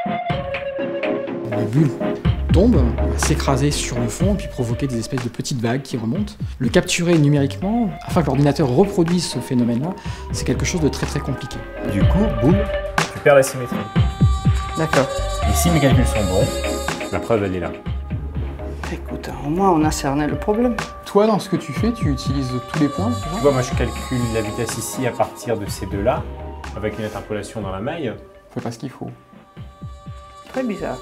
Les bulles tombent, va s'écraser sur le fond, puis provoquer des espèces de petites vagues qui remontent. Le capturer numériquement, afin que l'ordinateur reproduise ce phénomène-là, c'est quelque chose de très très compliqué. Du coup, boum, tu perds la symétrie. D'accord. Et si mes calculs sont bons, la preuve elle est là. Écoute, au moins on a cerné le problème. Toi, dans ce que tu fais, tu utilises tous les points, Tu vois, moi je calcule la vitesse ici à partir de ces deux-là, avec une interpolation dans la maille. fais pas ce qu'il faut. Très bizarre.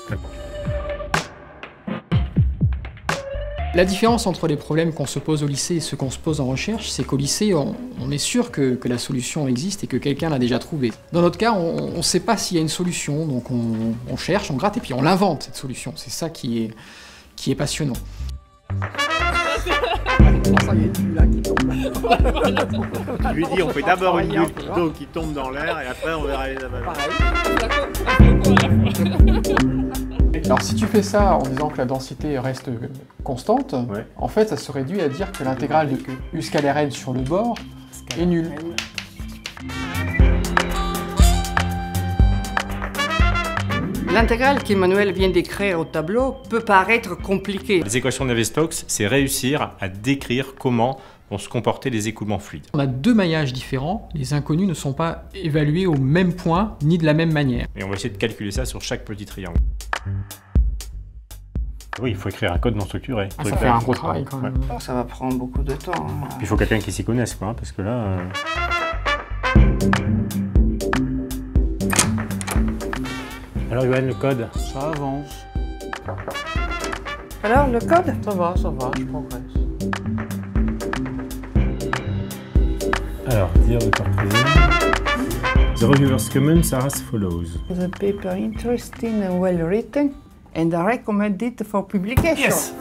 La différence entre les problèmes qu'on se pose au lycée et ceux qu'on se pose en recherche, c'est qu'au lycée, on est sûr que la solution existe et que quelqu'un l'a déjà trouvée. Dans notre cas, on ne sait pas s'il y a une solution, donc on cherche, on gratte et puis on l'invente, cette solution. C'est ça qui est passionnant. Je lui dis, on fait d'abord une bulle d'eau qui tombe dans l'air et après on verra les avaleurs. Alors si tu fais ça en disant que la densité reste constante, Ouais. en fait ça se réduit à dire que l'intégrale de U scalaire n sur le bord est nulle. L'intégrale qu'Emmanuel vient d'écrire au tableau peut paraître compliquée. Les équations de Navier-Stokes, c'est réussir à décrire comment vont se comporter les écoulements fluides. On a deux maillages différents, les inconnus ne sont pas évalués au même point ni de la même manière. Et on va essayer de calculer ça sur chaque petit triangle. Oui, il faut écrire un code non structuré. Ça fait un gros travail quand même. Ouais. Ça va prendre beaucoup de temps. Hein. Puis il faut quelqu'un qui s'y connaisse, quoi, hein, parce que là... Alors Yoann, le code? Ça avance. Alors, le code? Ça va, je progresse. Alors, dire le temps présent. The reviewers comments are as follows. The paper interesting and well written and I recommend it for publication. Yes!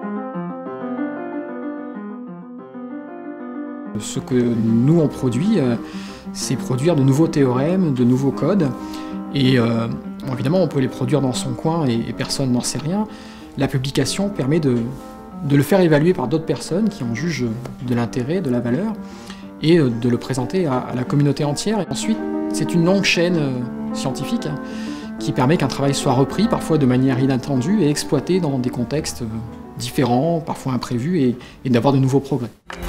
Ce que nous on produit, c'est produire de nouveaux théorèmes, de nouveaux codes, et bon, évidemment on peut les produire dans son coin et personne n'en sait rien. La publication permet de le faire évaluer par d'autres personnes qui en jugent de l'intérêt, de la valeur, et de le présenter à la communauté entière. Et ensuite, c'est une longue chaîne scientifique qui permet qu'un travail soit repris, parfois de manière inattendue, et exploité dans des contextes différents, parfois imprévus, et d'avoir de nouveaux progrès.